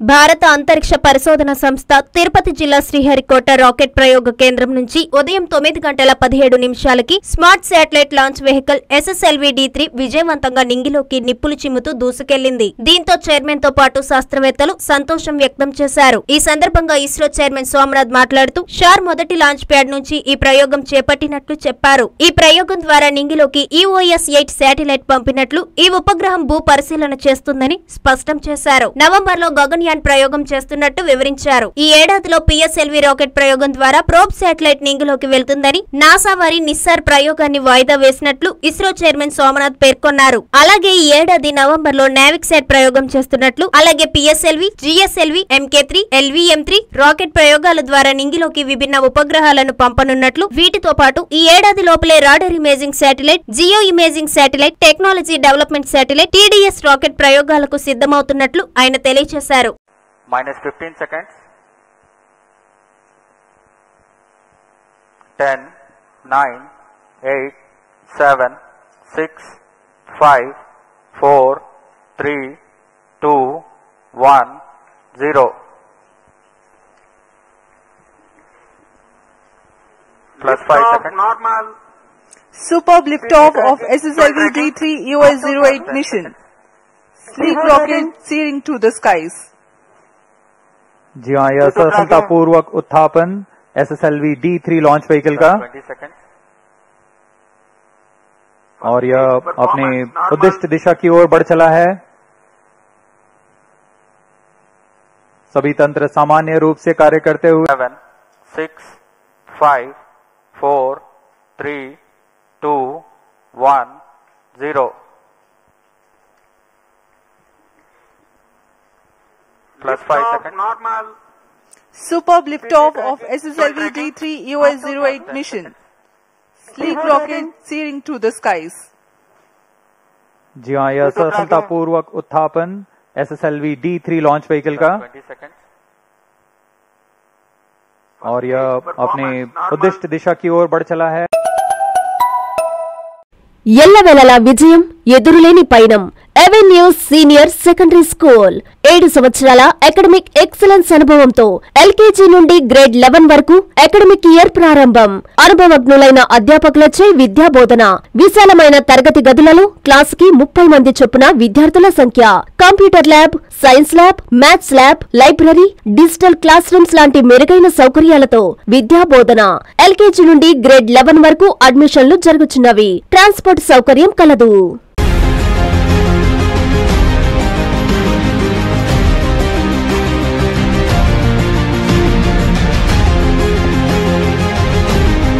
భారత అంతరిక్ష పరిశోధన సంస్థ తిరుపతి జిల్లా శ్రీహరికోట రాకెట్ ప్రయోగ కేంద్రం నుంచి ఉదయం 9:17 smart satellite launch vehicle SSLV-D3 విజయవంతంగా నింగిలోకి నిప్పులు చిమ్ముతూ దూసుకెళ్లింది. దీంతో చైర్మన్ తో పాటు శాస్త్రవేత్తలు సంతోషం వ్యక్తం చేశారు. ఈ సందర్భంగా ఇస్రో చైర్మన్ సోమనాథ్ మాట్లాడుతూ షార్ మొదటి లాంచ్ ప్యాడ్ నుంచి ఈ ప్రయోగం చేపట్టినట్లు చెప్పారు. ఈ ప్రయోగం ద్వారా నింగిలోకి EOS-8 శాటిలైట్ పంపినట్లు, ఈ ఉపగ్రహం భూ పరిశీలన చేస్తుందని స్పష్టం చేశారు. నవంబర్లో గగన్యాన్ ప్రయోగం చేస్తున్నట్టు వివరించారు. ఈ ఏడాదిలో PSLV రాకెట్ ప్రయోగం ద్వారా ప్రోబ్ శాటిలైట్ నింగిలోకి వెళ్తుందని, నాసా వారి నిస్సార్ ప్రయోగాన్ని వాయిదా వేసినట్లు ఇస్రో చైర్మన్ సోమనాథ్ పేర్కొన్నారు. అలాగే ఈ ఏడాది నవంబర్లో నావిక్సాట్ ప్రయోగం చేస్తున్నట్లు, అలాగే PSLV, GSLV, MK3, LVM3 rocket ప్రయోగాల ద్వారా నింగిలోకి విభిన్న ఉపగ్రహాలను పంపనున్నట్లు, వీటితో పాటు ఈ ఏడాది లోపలే radar imaging satellite, geo imaging satellite, technology development satellite TDS rocket ప్రయోగాలకు సిద్ధమవుతున్నట్లు ఆయన తెలియజేశారు. -15 seconds. 10, 9, 8, 7, 6, 5, 4, 3, 2, 1, 0. +5 seconds. Normal. Superb liftoff of SSLV-D3 EOS-08 mission. Sleek rocket soaring to the skies. जी हाँ, यह सफलतापूर्वक उत्थापन SSLV-D3 लॉन्च व्हीकल का 20 seconds. और यह अपनी उद्दिष्ट दिशा की ओर बढ़ चला है। सभी तंत्र सामान्य रूप से कार्य करते हुए 7, 6, 5, 4, 3, 2, 1, 0. +5 seconds. Normal. Superb liftoff of SSLV-D3 EOS-08 mission. Sleek rocket soaring to the skies. जी हाँ, यह सफलतापूर्वक उत्थापन SSLV-D3 लॉन्च व्हीकल का 20 seconds. और यह अपनी उद्दिष्ट दिशा की ओर बढ़ चला है। ఎల్లవెల్లలా విజయం, ఎదురులేని పయనం. అవెన్యూస్ సీనియర్ సెకండరీ స్కూల్ 7 సంవత్సరాల అకాడమిక్ ఎక్సలెన్స్ అనుభవంతో LKG నుండి గ్రేడ్ 11 వరకు అకాడమిక్ ఇయర్ ప్రారంభం. అనుభవజ్ఞులైన అధ్యాపకులచే విద్యా బోధన. విశాలమైన తరగతి గదులలో క్లాసుకి 30 మంది చొప్పున విద్యార్థుల సంఖ్య. Computer lab, science lab, maths lab, library, digital classrooms లాంటి మెరుగైన సౌకర్యాలతో విద్యా బోధన. LKG నుండి గ్రేడ్ 11 వరకు అడ్మిషన్లు జరుగుతున్నవి. ట్రాన్స్పోర్ట్ సౌకర్యం కలదు.